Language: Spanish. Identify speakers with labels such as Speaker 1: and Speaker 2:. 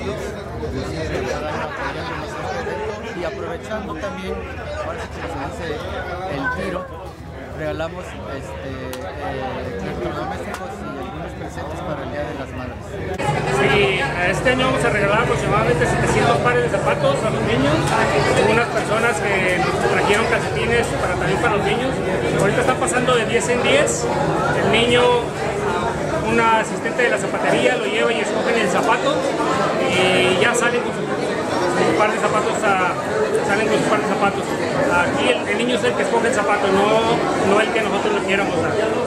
Speaker 1: todos, y aprovechando también, ahora sí que se hace el tiro, regalamos electrodomésticos y algunos presentes para el Día de las Madres.
Speaker 2: Sí, este año vamos a regalar aproximadamente 700 pares de zapatos a los niños. Hubo unas personas que nos trajeron calcetines también para los niños. Ahorita está pasando de 10 en 10. El niño, una asistente de la zapatería lo lleva y escogen el zapato y ya salen con su par de zapatos, salen con su par de zapatos. Aquí el niño es el que escoge el zapato, no el que nosotros le quieramos dar.